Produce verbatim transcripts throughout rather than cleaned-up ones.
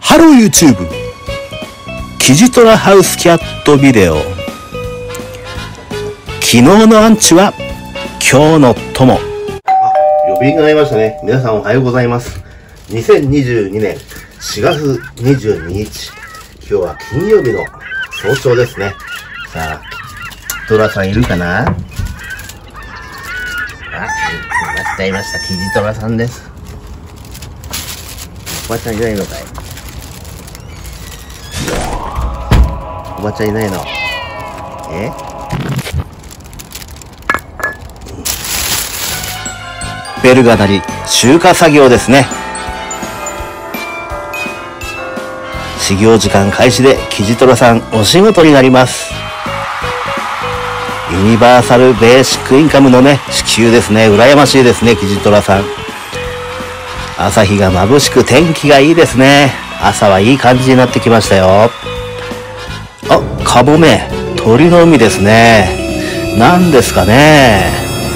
ハロー YouTube キジトラハウスキャットビデオ。昨日のアンチは今日の友。あ、 呼び鈴が鳴りましたね。皆さんおはようございます。にせんにじゅうにねんしがつにじゅうににち、今日は金曜日の早朝ですね。さあ、トラさんいるかなあ、いましたいました。キジトラさんです。おばちゃんいないのかい？おばちゃんいないの？え？ ベルが鳴り、集荷作業ですね。始業時間開始でキジトラさんお仕事になります。ユニバーサルベーシックインカムのね、支給ですね。羨ましいですね、キジトラさん。朝日が眩しく天気がいいですね。朝はいい感じになってきましたよ。あ、カモメ、鳥の海ですね。何ですかね。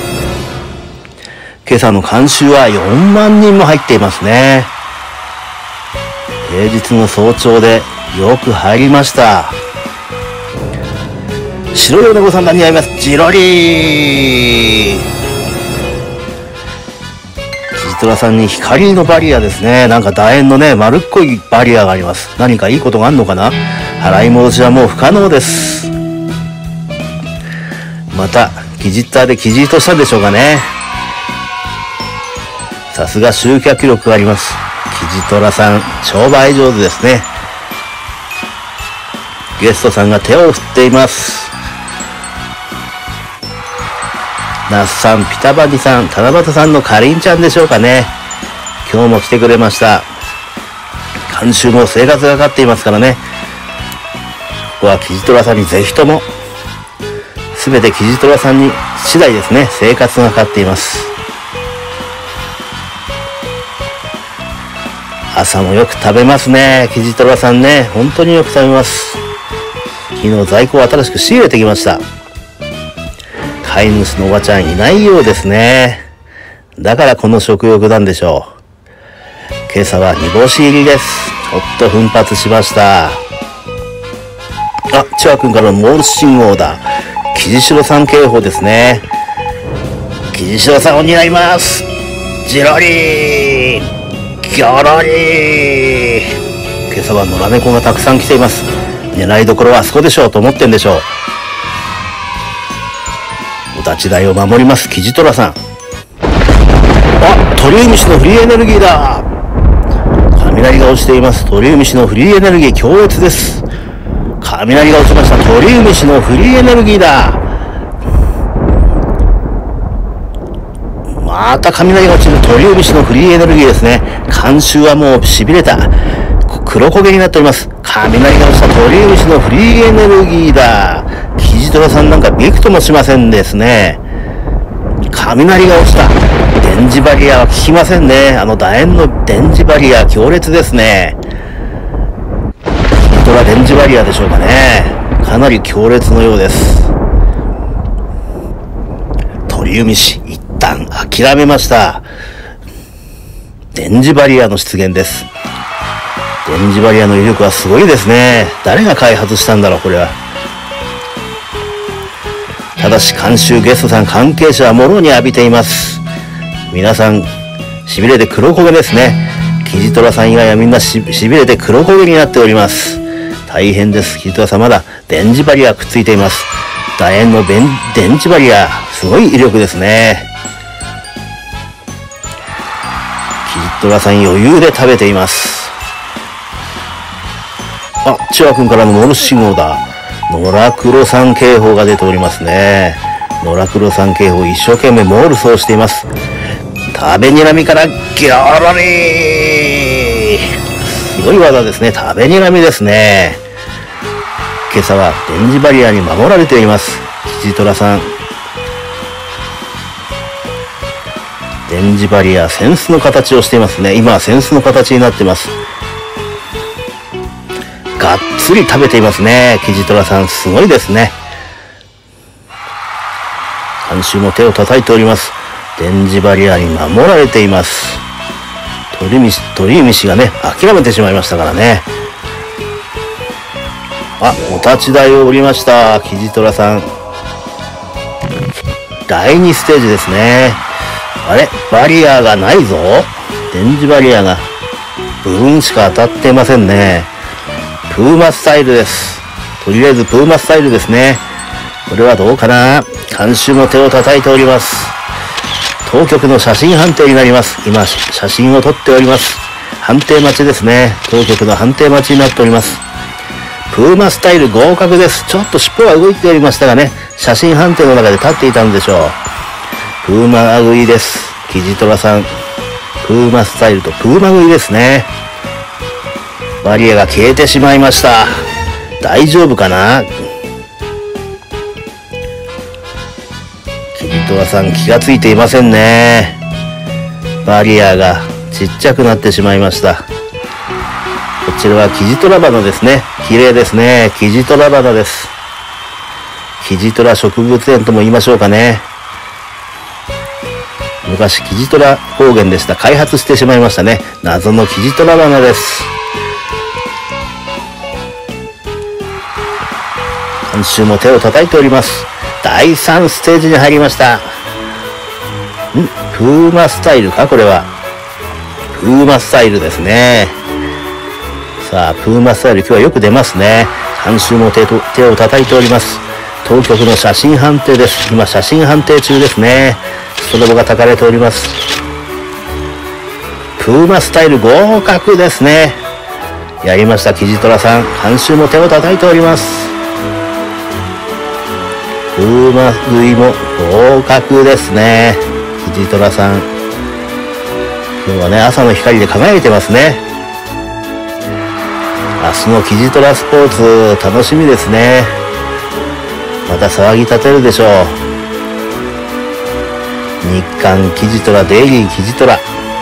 今朝の観衆はよんまんにんも入っていますね。平日の早朝でよく入りました。白いお猫さんが似合います。ジロリー。キジトラさんに光のバリアですね。なんか楕円のね、丸っこいバリアがあります。何かいいことがあるのかな？払い戻しはもう不可能です。また、キジッターでキジートしたんでしょうかね。さすが集客力があります。キジトラさん、商売上手ですね。ゲストさんが手を振っています。ナスさん、ピタバニさん、七夕さんのかりんちゃんでしょうかね。今日も来てくれました。監修も生活がかかっていますからね。ここはキジトラさんにぜひとも、すべてキジトラさんに次第ですね。生活がかかっています。朝もよく食べますね。キジトラさんね。本当によく食べます。昨日在庫を新しく仕入れてきました。飼い主のおばちゃんいないようですね。だからこの食欲なんでしょう。今朝は煮干し入りです。ちょっと奮発しました。あ、チワ君からのモールス信号だ。キジシロさん警報ですね。キジシロさんを担います。ジロリー。ギョロリー。今朝は野良猫がたくさん来ています。狙いどころはあそこでしょうと思ってんでしょう。お立ち台を守りますキジトラさん。あ、鳥海市のフリーエネルギーだ。雷が落ちています。鳥海市のフリーエネルギー強烈です。雷が落ちました。鳥海市のフリーエネルギーだ。また雷が落ちる鳥海市のフリーエネルギーですね。監修はもう痺れた。黒焦げになっております。雷が落ちた鳥海市のフリーエネルギーだ。キジトラさんなんかびくともしませんですね。雷が落ちた。電磁バリアは効きませんね。あの楕円の電磁バリア強烈ですね。キジトラ電磁バリアでしょうかね。かなり強烈のようです。鳥海市一旦諦めました。電磁バリアの出現です。電磁バリアの威力はすごいですね。誰が開発したんだろうこれは。ただし監修ゲストさん関係者はもろに浴びています。皆さんしびれて黒焦げですね。キジトラさん以外はみんなしびれて黒焦げになっております。大変です。キジトラさんまだ電磁バリアくっついています。楕円の電磁バリアすごい威力ですね。キジトラさん余裕で食べています。あ、チワ君からのモールス信号だ。野良黒さん警報が出ておりますね。野良黒さん警報一生懸命モールスをしています。食べにらみからギョロリー。すごい技ですね。食べにらみですね。今朝は電磁バリアに守られています。キジトラさん。電磁バリア、センスの形をしていますね。今はセンスの形になっています。がっつり食べていますね。キジトラさん、すごいですね。監修も手を叩いております。電磁バリアに守られています。 鳥海、鳥海氏がね、諦めてしまいましたからね。あ、お立ち台を降りました。キジトラさん。だいにステージですね。あれバリアがないぞ。電磁バリアが部分しか当たっていませんね。プーマスタイルです。とりあえずプーマスタイルですね。これはどうかな。監修も手を叩いております。当局の写真判定になります。今写真を撮っております。判定待ちですね。当局の判定待ちになっております。プーマスタイル合格です。ちょっと尻尾は動いておりましたがね、写真判定の中で立っていたんでしょう。プーマ食いです。キジトラさん。プーマスタイルとプーマ食いですね。バリアが消えてしまいました。大丈夫かな。キジトラさん気がついていませんね。バリアがちっちゃくなってしまいました。こちらはキジトラ花ですね。綺麗ですね。キジトラ花です。キジトラ植物園とも言いましょうかね。昔キジトラ高原でした。開発してしまいましたね。謎のキジトラ花です。監修も手を叩いております。だいさんステージに入りました。んプーマスタイルかこれは。プーマスタイルですね。さあ、プーマスタイル今日はよく出ますね。監修も手と手を叩いております。当局の写真判定です。今写真判定中ですね。ストロボが焚かれております。プーマスタイル合格ですね。やりました、キジトラさん。監修も手を叩いております。プーマ食いも合格ですね。キジトラさん。今日はね、朝の光で輝いてますね。明日のキジトラスポーツ楽しみですね。また騒ぎ立てるでしょう。日刊キジトラデイリーキジトラ。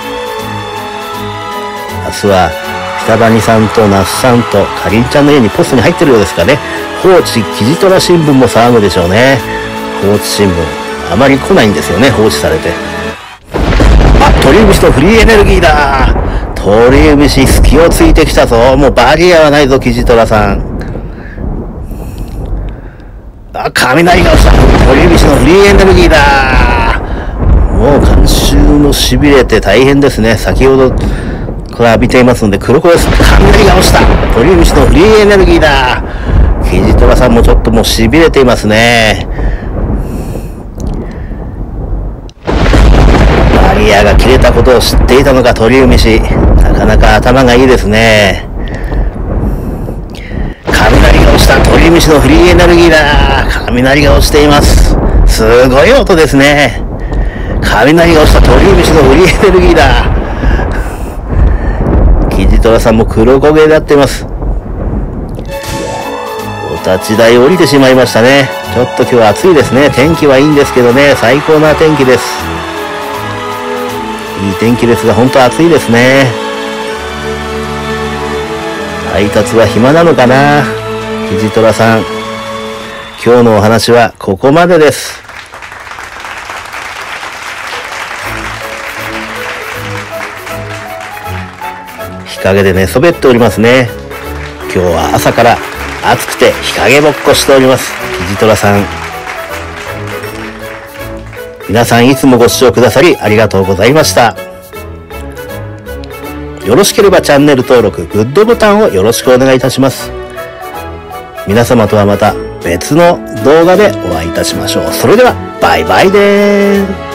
明日は北谷さんと那須さんとかりんちゃんの家にポストに入ってるようですかね。放置キジトラ新聞も騒ぐでしょうね。放置新聞あまり来ないんですよね、放置されて。あ、鳥海氏とフリーエネルギーだ。鳥海氏隙をついてきたぞ。もうバリアはないぞ、キジトラさん。あ、雷が落ちた。鳥海氏のフリーエネルギーだ。もう監修も痺れて大変ですね。先ほどこれ浴びていますので黒子です。雷が落ちた。鳥海氏のフリーエネルギーだ。キジトラさんもちょっともう痺れていますね。バリアが切れたことを知っていたのか、鳥海氏。なかなか頭がいいですね。雷が落ちた。鳥海氏のフリーエネルギーだ。雷が落ちています。すごい音ですね。雷が落ちた。鳥海氏のフリーエネルギーだ。キジトラさんも黒焦げになっています。お立ち台降りてしまいましたね。ちょっと今日は暑いですね。天気はいいんですけどね、最高な天気です。いい天気ですが、本当暑いですね。配達は暇なのかな。キジトラさん。今日のお話はここまでです。日陰で寝そべっておりますね。今日は朝から暑くて日陰ぼっこしております。キジトラさん。皆さんいつもご視聴くださりありがとうございました。よろしければチャンネル登録、グッドボタンをよろしくお願いいたします。皆様とはまた別の動画でお会いいたしましょう。それではバイバイでーす。